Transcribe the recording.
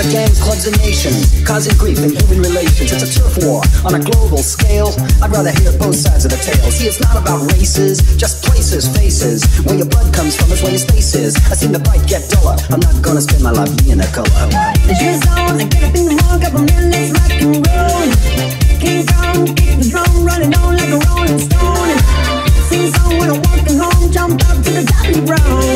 gangs, clubs, and nations, causing grief in human relations. It's a turf war on a global scale. I'd rather hear both sides of the tale. See, it's not about races, just places, faces. Where your blood comes from is where your space is. I seen the fight get duller. I'm not gonna spend my life being a color. The shoes on and get up in the morning, couple minutes rock and roll. King Kong, kick the drum, running on like a rolling stone. Sing a song when I'm walking home, jump up to the top of the brown.